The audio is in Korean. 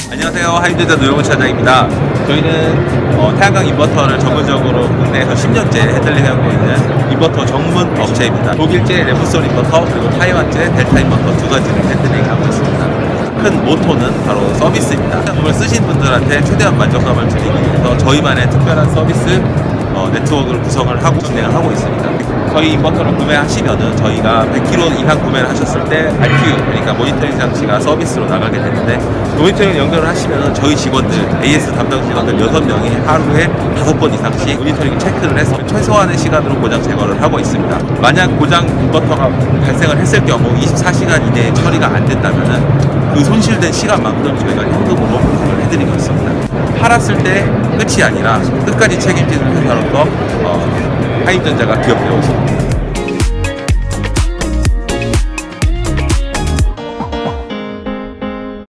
안녕하세요. 하이드자 노영훈 차장입니다. 저희는 태양광 인버터를 전문적으로 국내에서 10년째 해드리고 있는 인버터 전문 업체입니다. 독일제 레브솔 인버터 그리고 타이완제 델타 인버터 두 가지를 해드리고 있습니다. 큰 모토는 바로 서비스입니다. 이걸 쓰신 분들한테 최대한 만족감을 드리기 위해서 저희만의 특별한 서비스 네트워크를 구성을 하고 진행을 하고 있습니다. 저희 인버터를 구매하시면은 저희가 100kg 이상 구매를 하셨을 때 RPU, 그러니까 모니터링 장치가 서비스로 나가게 되는데, 모니터링 연결을 하시면은 저희 직원들, AS 담당 직원들 6명이 하루에 5번 이상씩 모니터링 체크를 해서 최소한의 시간으로 고장 제거를 하고 있습니다. 만약 고장 인버터가 발생을 했을 경우 24시간 이내에 처리가 안 된다면은 그 손실된 시간만큼 저희가 현금으로 보상을 해드리고 있습니다. 팔았을 때 끝이 아니라 끝까지 책임지는 회사로서 하이전자가 기업되어 있습니다.